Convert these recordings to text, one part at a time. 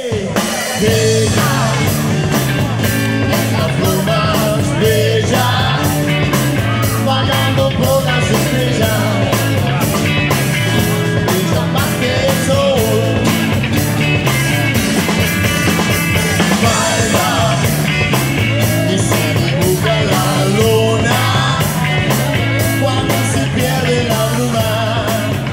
Bella, la flor más bella, vagando por las estrellas, brilla más que el sol. Baila y se dibuja la luna cuando se pierde la bruma.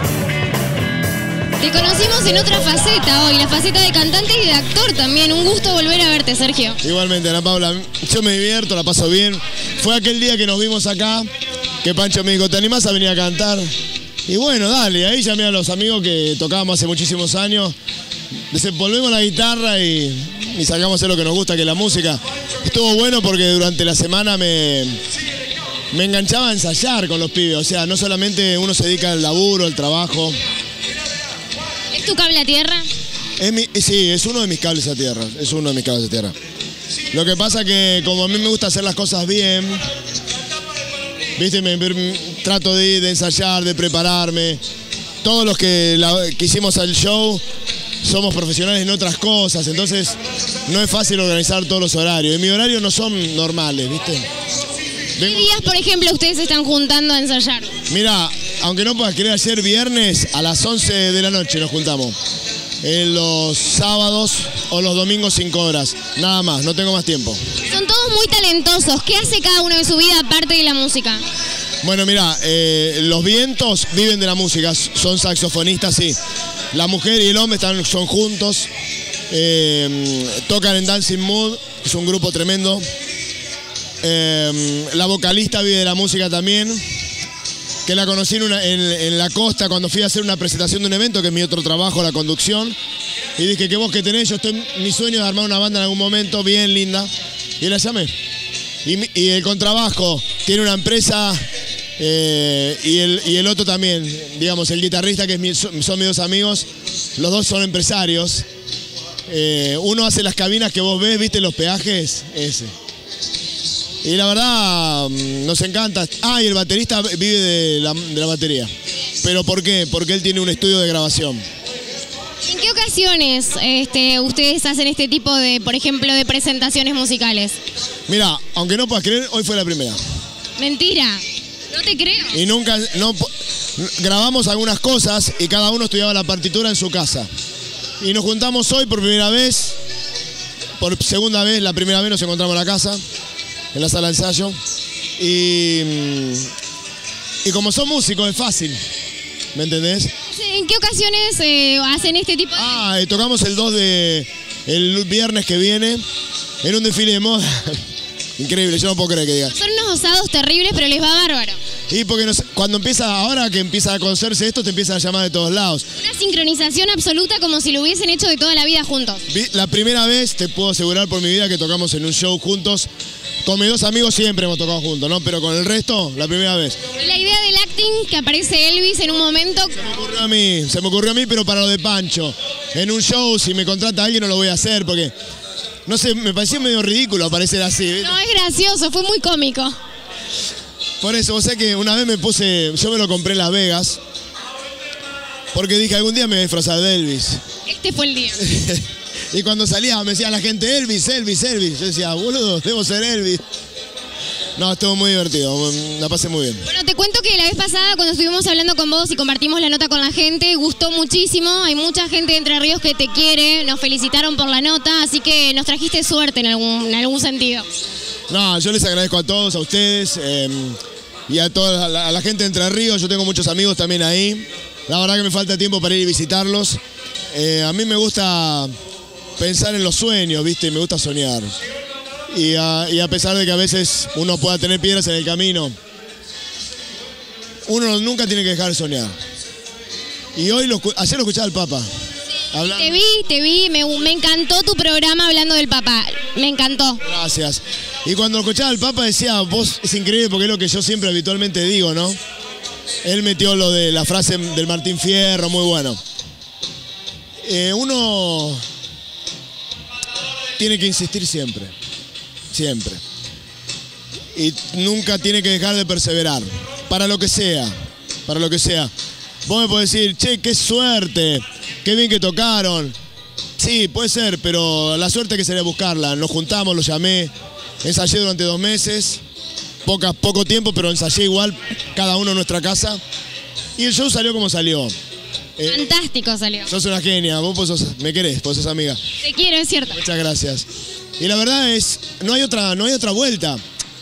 Te conocimos en otra faceta hoy, la faceta de cantante y de actor también. Un gusto volver a verte, Sergio. Igualmente, Ana Paula, yo me divierto, la paso bien. Fue aquel día que nos vimos acá, que Pancho me dijo, ¿te animás a venir a cantar? Y bueno, dale, ahí llamé a los amigos que tocábamos hace muchísimos años. Desempolvemos la guitarra y sacamos a hacer lo que nos gusta, que es la música. Estuvo bueno porque durante la semana me enganchaba a ensayar con los pibes. O sea, no solamente uno se dedica al laburo, al trabajo. ¿Es tu cable a tierra? Sí, es uno de mis cables a tierra. Es uno de mis cables a tierra. Lo que pasa que como a mí me gusta hacer las cosas bien, ¿viste? Trato de ensayar, de prepararme. Todos los que hicimos el show somos profesionales en otras cosas, entonces no es fácil organizar todos los horarios. Y mis horarios no son normales, ¿viste? ¿Qué días, por ejemplo, ustedes se están juntando a ensayar? Mira, aunque no puedas creer, ayer viernes a las 11 de la noche nos juntamos. En los sábados o los domingos 5 horas. Nada más, no tengo más tiempo. Son todos muy talentosos. ¿Qué hace cada uno de su vida aparte de la música? Bueno, mira, los vientos viven de la música, son saxofonistas, sí. La mujer y el hombre son juntos, tocan en Dancing Mood, es un grupo tremendo. La vocalista vive de la música también, que la conocí en la costa cuando fui a hacer una presentación de un evento, que es mi otro trabajo, la conducción. Y dije, ¿qué vos que tenés? Mi sueño es armar una banda en algún momento bien linda. Y la llamé. Y el contrabajo tiene una empresa y el otro también, digamos, el guitarrista, que son mis dos amigos, los dos son empresarios. Uno hace las cabinas que vos ves, ¿viste? Los peajes, ese. Y la verdad, nos encanta. Y el baterista vive de la batería. ¿Pero por qué? Porque él tiene un estudio de grabación. ¿En qué ocasiones ustedes hacen este tipo de, por ejemplo, de presentaciones musicales? Mira, aunque no puedas creer, hoy fue la primera. Mentira, no te creo. Y nunca, grabamos algunas cosas y cada uno estudiaba la partitura en su casa. Y nos juntamos hoy por primera vez, por segunda vez, la primera vez nos encontramos en la casa, en la sala de ensayo. Y como son músicos es fácil, ¿me entendés? ¿En qué ocasiones hacen este tipo de...? Tocamos el viernes que viene en un desfile de moda. Increíble, yo no puedo creer que diga. Son unos osados terribles, pero les va bárbaro. Y porque cuando ahora que empieza a conocerse esto, te empiezan a llamar de todos lados. Una sincronización absoluta, como si lo hubiesen hecho de toda la vida juntos. La primera vez, te puedo asegurar por mi vida, que tocamos en un show juntos. Con mis dos amigos siempre hemos tocado juntos, ¿no? Pero con el resto, la primera vez. Y la idea del acting, que aparece Elvis en un momento... Se me ocurrió a mí, pero para lo de Pancho. En un show, si me contrata alguien, no lo voy a hacer, porque... No sé, me pareció medio ridículo aparecer así, ¿viste? No, es gracioso, fue muy cómico. Por eso, vos sabés que una vez yo me lo compré en Las Vegas, porque dije, algún día me voy a disfrazar de Elvis. Este fue el día. Y cuando salía me decía la gente, Elvis, Elvis, Elvis. Yo decía, boludo, debo ser Elvis. No, estuvo muy divertido, la pasé muy bien. Bueno, te cuento que la vez pasada, cuando estuvimos hablando con vos y compartimos la nota con la gente, gustó muchísimo. Hay mucha gente de Entre Ríos que te quiere, nos felicitaron por la nota, así que nos trajiste suerte en algún sentido. No, yo les agradezco a todos, a ustedes y a toda la gente de Entre Ríos. Yo tengo muchos amigos también ahí. La verdad que me falta tiempo para ir y visitarlos. A mí me gusta pensar en los sueños, ¿viste? Me gusta soñar. Y a pesar de que a veces uno pueda tener piedras en el camino, uno nunca tiene que dejar de soñar. Y ayer lo escuchaba al Papa. Hablando. Te vi, me encantó tu programa hablando del Papa, me encantó. Gracias. Y cuando escuchaba al Papa decía, vos, es increíble porque es lo que yo siempre habitualmente digo, ¿no? Él metió lo de la frase del Martín Fierro, muy bueno. Uno tiene que insistir siempre. Siempre. Y nunca tiene que dejar de perseverar. Para lo que sea. Para lo que sea. Vos me podés decir, che, qué suerte. Qué bien que tocaron. Sí, puede ser, pero la suerte que sería buscarla. Nos juntamos, lo llamé, ensayé durante 2 meses, poco tiempo, pero ensayé igual, cada uno en nuestra casa. Y el show salió como salió. Fantástico salió. Sos una genia, vos me querés, vos sos amiga. Te quiero, es cierto. Muchas gracias. Y la verdad es, no hay otra vuelta.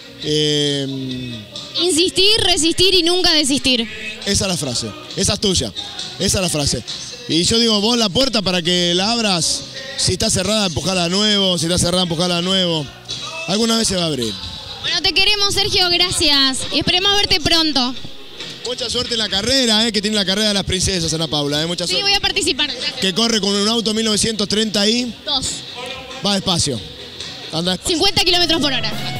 Insistir, resistir y nunca desistir. Esa es la frase, esa es tuya, esa es la frase. Y yo digo, vos la puerta para que la abras, si está cerrada, empujala de nuevo, si está cerrada, empujala de nuevo. Alguna vez se va a abrir. Bueno, te queremos, Sergio, gracias. Y esperemos verte pronto. Mucha suerte en la carrera, que tiene la carrera de las princesas, Ana Paula, mucha Sí, suerte. voy a participar. Que corre con un auto 1930 y 2. va despacio. Anda despacio. 50 kilómetros por hora.